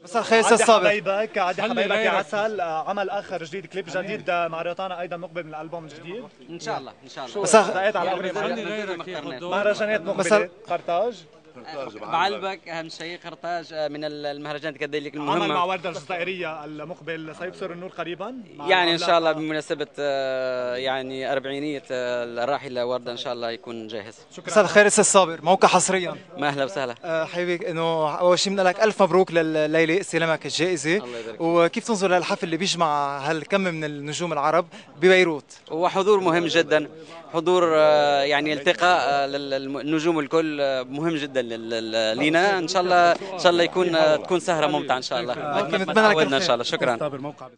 مساء الخير استاذ صابر. عادي حبايبك يا عسل. عمل اخر جديد، كليب جديد مع ريطانة ايضا مقبل من الالبوم الجديد ان شاء الله ان شاء الله. مساء على مهرجانات مقبله قرطاج بعلبك اهم شيء قرطاج من المهرجانات كذلك عمل مع المهمه. ورده الجزائريه المقبل سيبصر النور قريبا يعني ان شاء الله بمناسبه يعني اربعينيه الراحله ورده ان شاء الله يكون جاهز. مساء الخير استاذ صابر، موقع حصريا. ما اهلا وسهلا. حبيبي انه اول شيء بدنا لك الف مبروك لليله استلامك الجائزه. الله يبارك فيك. وكيف تنظر للحفل اللي بيجمع هالكم من النجوم العرب ببيروت؟ هو حضور مهم جدا، حضور يعني التقاء النجوم الكل مهم جدا لينا. ان شاء الله يكون تكون سهره ممتعه ان شاء الله. نتمنى لك تعودنا ان شاء الله. شكرا.